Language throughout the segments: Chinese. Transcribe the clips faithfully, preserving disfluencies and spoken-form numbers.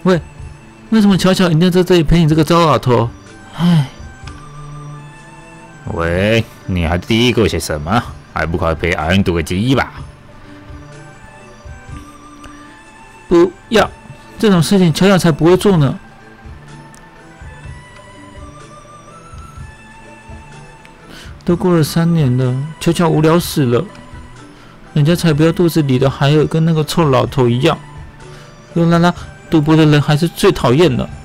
喂，为什么巧巧一定要在这里陪你这个糟老头？唉， 喂，你还嘀咕些什么？还不快陪俺赌个鸡吧！ 不要，这种事情巧巧才不会做呢。都过了三年了，巧巧无聊死了。人家才不要肚子里的孩儿跟那个臭老头一样。尤拉拉，赌博的人还是最讨厌的。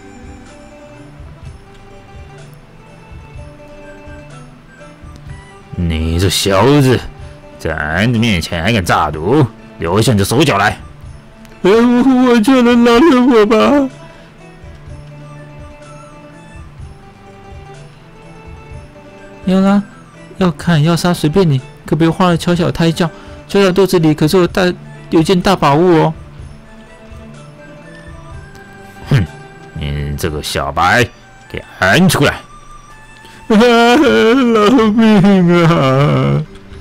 你这小子，在俺的面前还敢诈赌，留下你的手脚来！ 哎，我我求人饶了我吧！尤拉，要砍要杀随便你，可别花了巧巧胎教。巧巧肚子里可是有大有件大宝物哦！ 哼，你这个小白，给俺出来！ 啊，饶命啊！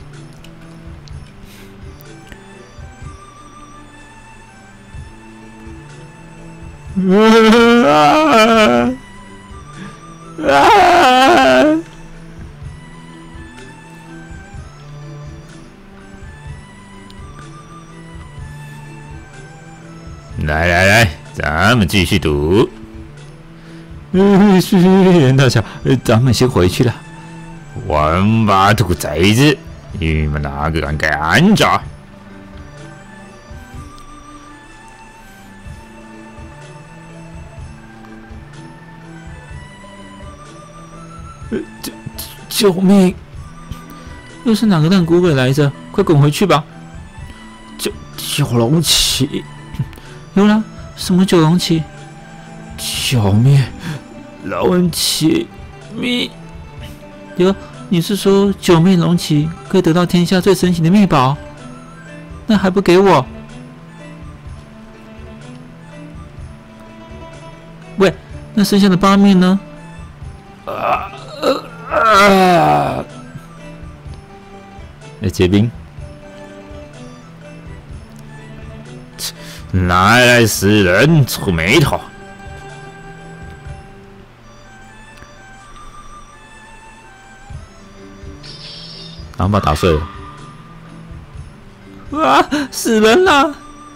啊啊！ 来来来，咱们继续赌。 嗯，是大小，咱们先回去了。 王八兔崽子，你们哪个敢赶着？ 救救命！又是哪个烂古鬼来着？快滚回去吧！九九龙旗，有了什么九龙旗？剿灭龙旗灭！哟，你是说九灭龙旗可以得到天下最神奇的秘宝？那还不给我？喂，那剩下的八面呢？啊呃啊！ 那结冰，哪来死人触眉头？然后把他打碎了。 啊！死人了！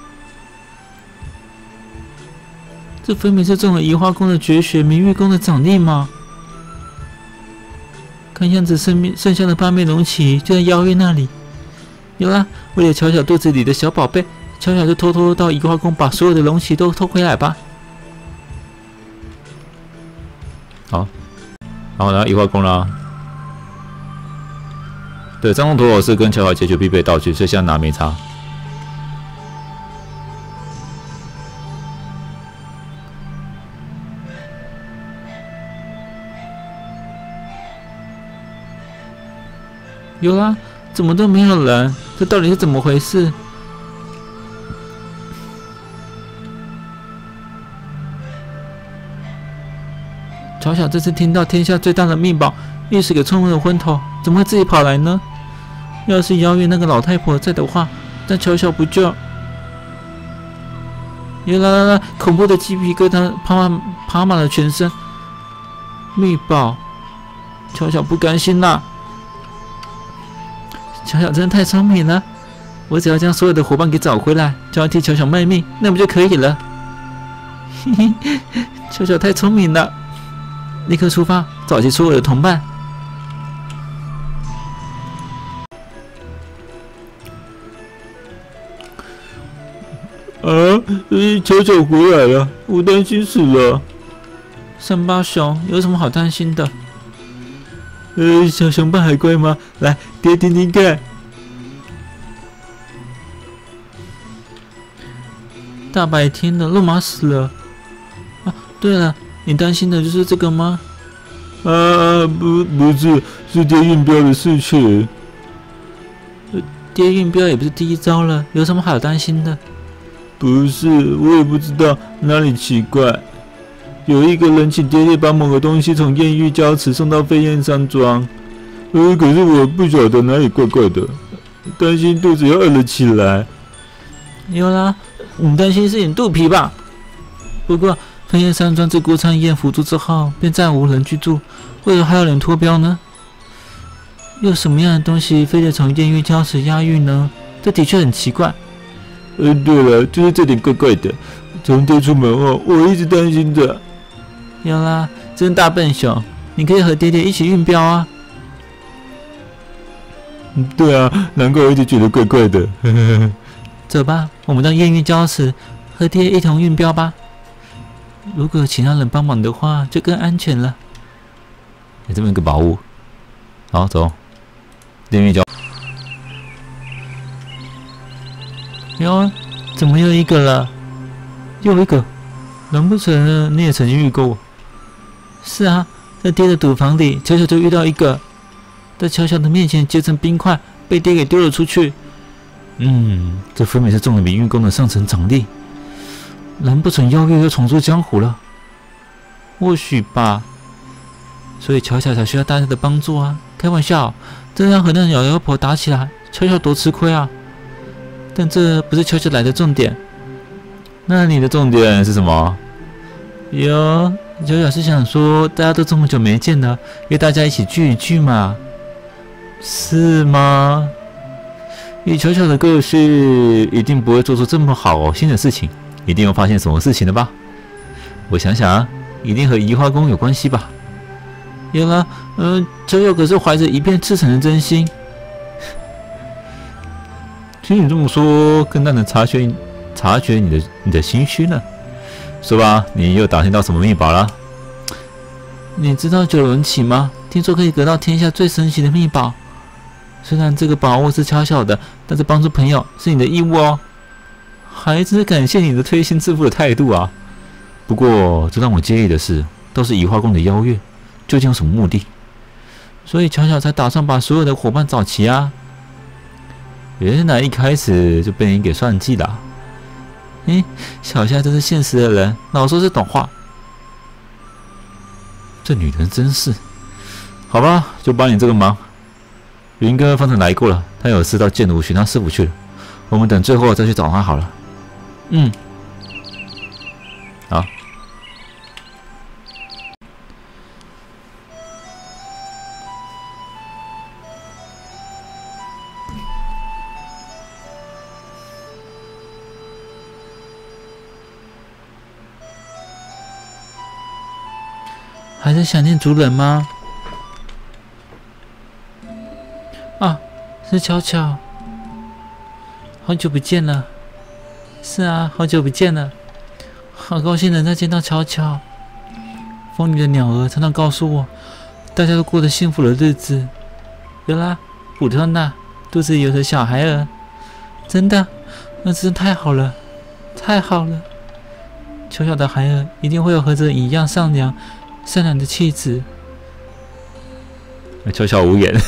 这分明是中了移花宫的绝学明月宫的掌力吗？看样子剩剩下的八面龙旗就在邀月那里。有啦，为了巧巧肚子里的小宝贝，巧巧就偷偷到移花宫把所有的龙旗都偷回来吧。 好，然后呢，移花宫啦。对，张龙陀螺是跟巧巧解决必备道具，所以现在拿没差。 有啦，怎么都没有人？这到底是怎么回事？巧巧这次听到天下最大的秘宝，一时给冲昏了昏头，怎么会自己跑来呢？要是邀月那个老太婆在的话，那巧巧不就……有啦啦啦！恐怖的鸡皮疙瘩爬满爬满了全身。秘宝，巧巧不甘心啦！巧巧真的太聪明了，我只要将所有的伙伴给找回来，就要替巧巧卖命，那不就可以了？嘿嘿，巧巧太聪明了，立刻出发，找齐所有的同伴。啊！巧巧回来了，我担心死了。三八熊有什么好担心的？呃，小熊伴还乖吗？来，爹听听看。大白天的，路马死了。啊，对了，你担心的就是这个吗？啊，不，不是，是爹运镖的事情。呃，爹运镖也不是第一招了，有什么好担心的？不是，我也不知道哪里奇怪。有一个人请爹爹把某个东西从艳玉礁池送到飞燕山庄，呃，可是我不晓得哪里怪怪的，担心肚子又饿了起来。有啦，你担心是你肚皮吧？ 不过分叶山庄自郭昌燕辅助之后，便再无人居住，为何还有人脱标呢？有什么样的东西非得从艳遇礁石押韵呢？这的确很奇怪。 呃，对了，就是这点怪怪的。从爹出门后，我一直担心着。 有啦，真大笨熊，你可以和爹爹一起运标啊。 对啊，难怪我一直觉得怪怪的。呵呵呵。 走吧，我们到艳遇礁石和爹一同运标吧。如果有其他人帮忙的话，就更安全了。 有这么一个宝物，好走。艳遇礁。 哟，怎么又一个了？又一个？难不成你也曾经遇过？是啊，在爹的赌房里，巧巧就遇到一个，在巧巧的面前结成冰块，被爹给丢了出去。 嗯，这分明是中了明运宫的上层奖励。 难不成妖月又重出江湖了？或许吧。所以巧巧才需要大家的帮助啊！开玩笑，这样和那妖妖婆打起来，巧巧多吃亏啊！但这不是巧巧来的重点。 那你的重点是什么？ 哟，巧巧是想说，大家都这么久没见了，约大家一起聚一聚嘛？是吗？ 以巧巧的个性，一定不会做出这么好心的事情，一定又发现什么事情了吧？我想想啊，一定和移花宫有关系吧？ 有了，嗯、呃，巧巧可是怀着一片赤诚的真心。 听你这么说，更让人察觉察觉你的你的心虚呢。说吧，你又打听到什么秘宝了？ 你知道九龙旗吗？听说可以得到天下最神奇的秘宝。虽然这个宝物是巧巧的，但是帮助朋友是你的义务哦。 还真是感谢你的推心置腹的态度啊！不过，最让我介意的是，都是移花宫的邀约，究竟有什么目的？ 所以巧巧才打算把所有的伙伴找齐啊。 原来一开始就被你给算计了。 诶，小夏真是现实的人，老说是懂话。 这女人真是……好吧，就帮你这个忙。云哥方才来过了，他有事到剑湖寻他师傅去了。我们等最后再去找他好了。 嗯， 好。 还是想念族人吗？啊，是巧巧，好久不见了。是啊，好久不见了，好高兴能再见到巧巧。风里的鸟儿常常告诉我，大家都过得幸福的日子。有啦，普特娜肚子里有个小孩儿，真的，那真是太好了，太好了。巧巧的孩儿一定会有和这一样善良。善良的气质， 巧巧无言。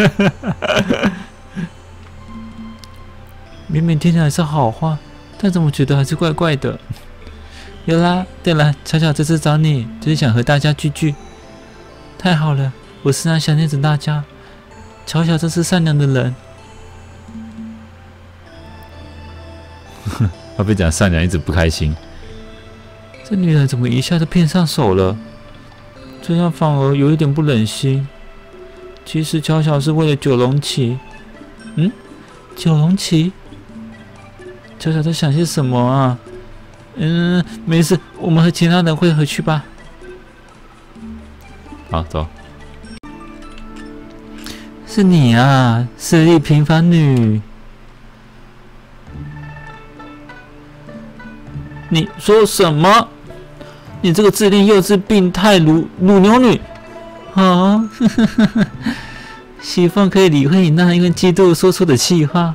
明明听起来是好话，但怎么觉得还是怪怪的？有啦，对了，巧巧这次找你就是想和大家聚聚。太好了，我时常想念着大家。巧巧真是善良的人。 他被讲善良，一直不开心。 这女人怎么一下就骗上手了？这样反而有一点不忍心。其实巧巧是为了九龙旗。嗯，九龙旗？巧巧在想些什么啊？嗯，没事，我们和其他人会回去吧。 好，走。 是你啊，实力平凡女。你说什么？你这个自恋、幼稚、病态、乳乳牛女！啊，喜凤可以理会你那因为嫉妒说出的气话。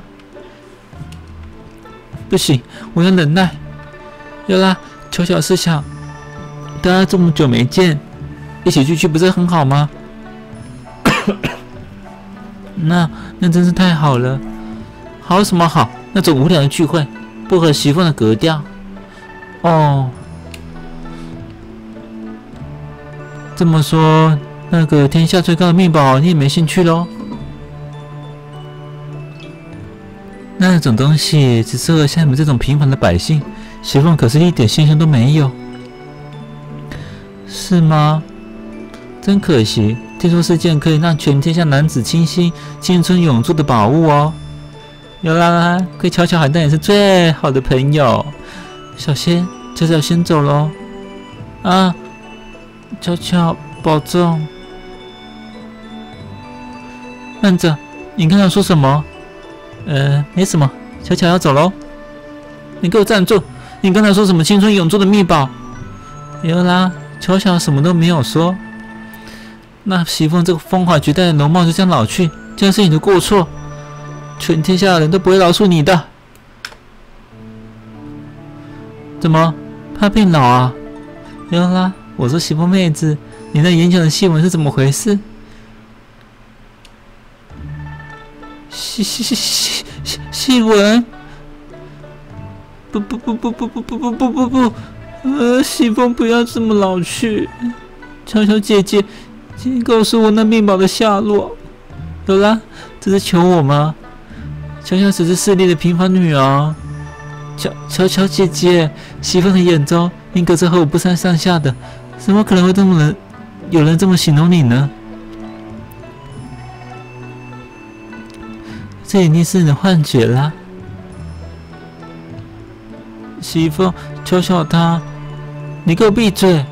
不行，我要忍耐。有啦，巧巧是想，大家这么久没见，一起聚聚不是很好吗？那那真是太好了。好什么好？那种无聊的聚会，不合媳妇的格调。哦。这么说，那个天下最高的秘宝你也没兴趣咯？那种东西只适合像你们这种平凡的百姓，媳妇可是一点兴趣都没有。 是吗？真可惜，听说是件可以让全天下男子倾心、青春永驻的宝物哦。有啦啦，跟巧巧海盗也是最好的朋友。小仙，巧巧先走喽。啊，巧巧保重。慢着，你刚才说什么？呃，没什么。巧巧要走喽。你给我站住！你刚才说什么青春永驻的秘宝？有啦，巧巧什么都没有说。那席凤这个风华绝代的容貌就这样老去，这是你的过错。全天下的人都不会饶恕你的。怎么怕变老啊？有啦，我说媳妇妹子，你那眼角的细纹是怎么回事？细细细细细细纹？不不不不不不不不不不不，呃，媳妇不要这么老去。巧巧姐姐，请告诉我那秘宝的下落。有啦，这是求我吗？巧巧只是势利的平凡女儿。巧巧巧姐姐，媳妇的眼中应该是和我不相上下的，怎么可能会这么人有人这么形容你呢？这一定是你的幻觉啦。媳妇，巧巧她，你给我闭嘴！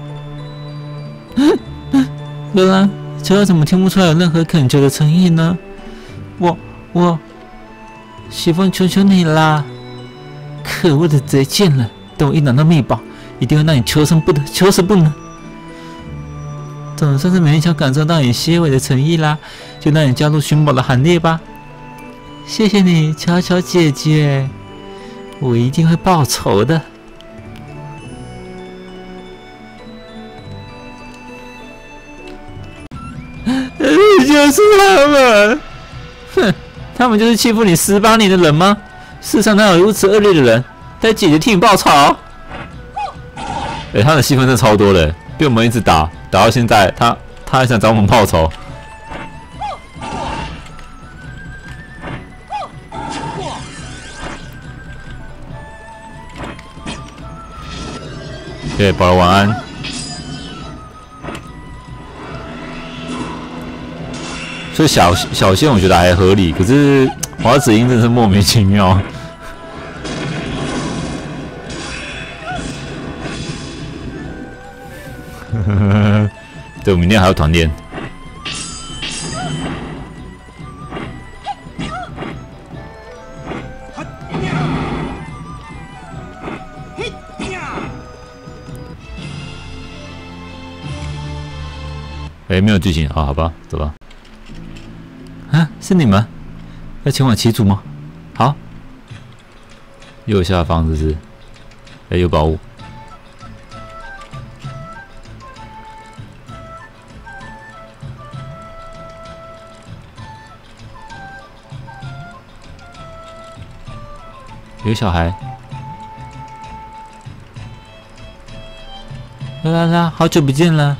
原来巧巧怎么听不出来有任何恳求的诚意呢？我我，媳妇求求你啦！可恶的贼贱人！等我一拿到秘宝，一定会让你求生不得，求死不能。总算是勉强感受到你些微的诚意啦，就让你加入寻宝的行列吧。谢谢你，巧巧姐姐，我一定会报仇的。就是他们，哼，他们就是欺负你十八年的人吗？世上哪有如此恶劣的人？带姐姐替你报仇！哎、 欸，他的戏份真的超多的，被我们一直打，打到现在，他他还想找我们报仇。对，宝儿晚安。所以小小仙我觉得还合理，可是华子英真的是莫名其妙。对，我明天还要团练。哎、欸，没有剧情啊，好吧，走吧。啊，是你们要前往旗主吗？好，右下方这是，哎、欸，有宝物。有小孩，啦啦啦，好久不见了，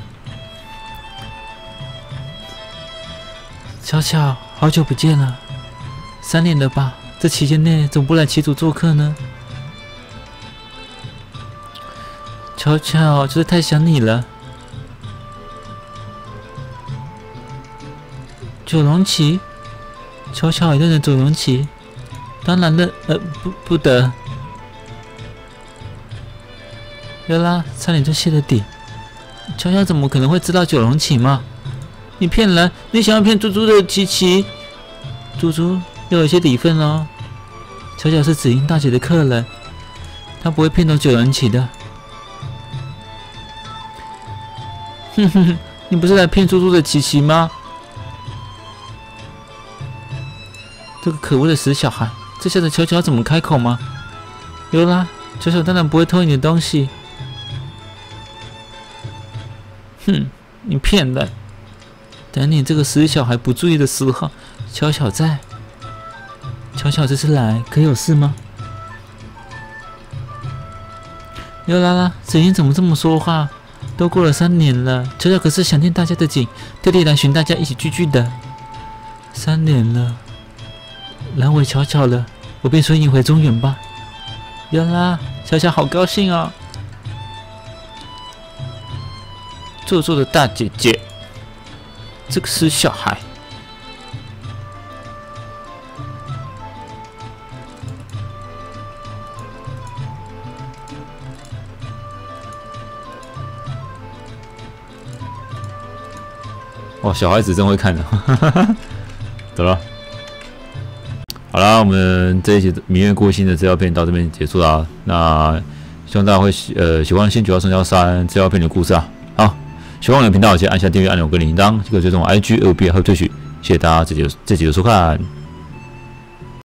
巧巧，好久不见了，三年了吧？这期间内怎么不来旗主做客呢？巧巧，就是太想你了。九龙旗，巧巧也认得九龙旗。当然了，呃，不不得。有啦，差点就泄了底。巧巧怎么可能会知道九龙旗嘛？你骗人！你想要骗猪猪的琪琪？猪猪要有些底分哦。巧巧是紫英大姐的客人，她不会骗走九龙旗的。哼哼哼，你不是来骗猪猪的琪琪吗？这个可恶的死小孩！这下子巧巧怎么开口吗？有啦，巧巧当然不会偷你的东西。哼，你骗人！等你这个死小孩不注意的时候，巧巧在。巧巧这次来可有事吗？有啦啦，子英怎么这么说话？都过了三年了，巧巧可是想念大家的紧，特地来寻大家一起聚聚的。三年了。难为巧巧了，我便随你回中原吧。有啦，巧巧好高兴哦。 做作的大姐姐，这个死小孩。 哇，小孩子真会看的，走了。好啦，我们这一集明月过星的资料片到这边结束啦。那希望大家会喜呃喜欢《新九号生肖三》资料片的故事啊。好，喜欢我的频道，请按下订阅按钮跟铃铛，这个追踪我 I G 二 B 和推许。谢谢大家这集这集的收看。